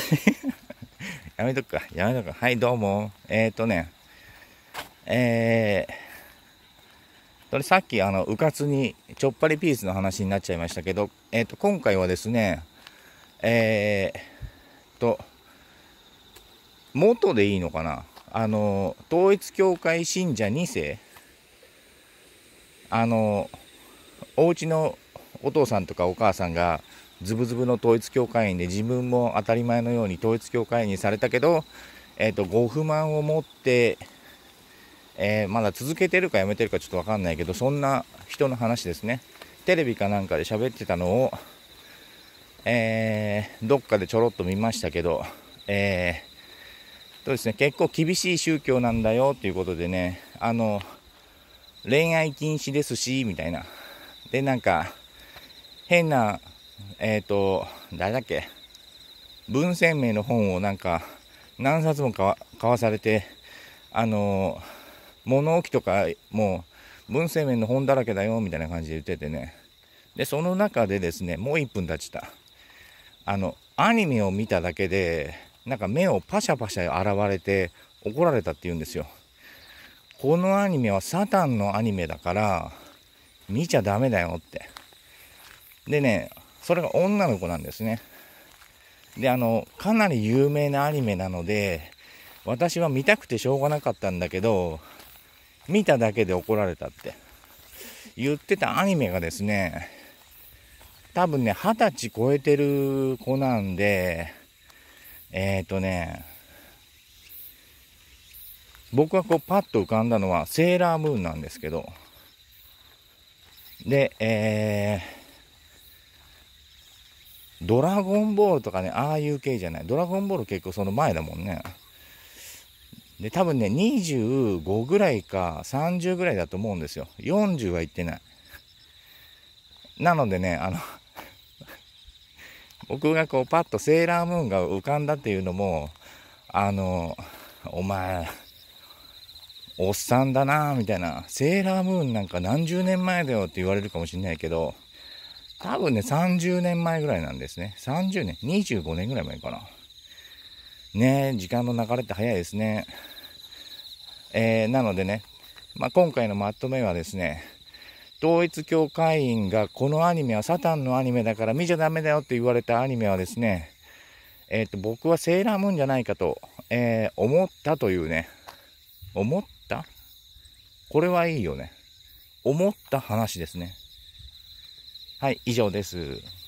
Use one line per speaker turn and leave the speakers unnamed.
やめとくか。はい、どうも。それさっきうかつにちょっぱりピースの話になっちゃいましたけど、今回はですね、えー、と、元でいいのかな、統一教会信者2世、お家のお父さんとかお母さんがズブズブの統一教会員で、自分も当たり前のように統一教会員にされたけど、ご不満を持って、まだ続けてるかやめてるかちょっと分かんないけど、そんな人の話ですね。テレビかなんかで喋ってたのを、どっかでちょろっと見ましたけど、ですね、結構厳しい宗教なんだよっていうことでね、恋愛禁止ですしみたいな。で、なんか変な誰だっけ、文鮮明の本をなんか何冊も買わされて、物置とかもう文鮮明の本だらけだよみたいな感じで言っててね。でその中でですね、もう1分経ちた、アニメを見ただけでなんか目をパシャパシャ洗われて怒られたって言うんですよ。このアニメはサタンのアニメだから見ちゃダメだよって。でね、それが女の子なんですね。でかなり有名なアニメなので、私は見たくてしょうがなかったんだけど、見ただけで怒られたって言ってたアニメがですね、多分ね20歳超えてる子なんで、僕はこうパッと浮かんだのはセーラームーンなんですけど、で、ドラゴンボールとかね、ああいう系じゃない。ドラゴンボール結構その前だもんね。で多分ね25ぐらいか30ぐらいだと思うんですよ。40は行ってない。なのでね、僕がこうパッとセーラームーンが浮かんだっていうのも、お前おっさんだなみたいな、セーラームーンなんか何十年前だよって言われるかもしれないけど、多分ね30年前ぐらいなんですね。30年25年ぐらい前かな。ねえ、時間の流れって早いですね。なのでね、今回のまとめはですね、統一教会員がこのアニメはサタンのアニメだから見ちゃダメだよって言われたアニメはですね、僕はセーラームーンじゃないかと、思ったというね、思った、これはいいよね、思った話ですね。はい、以上です。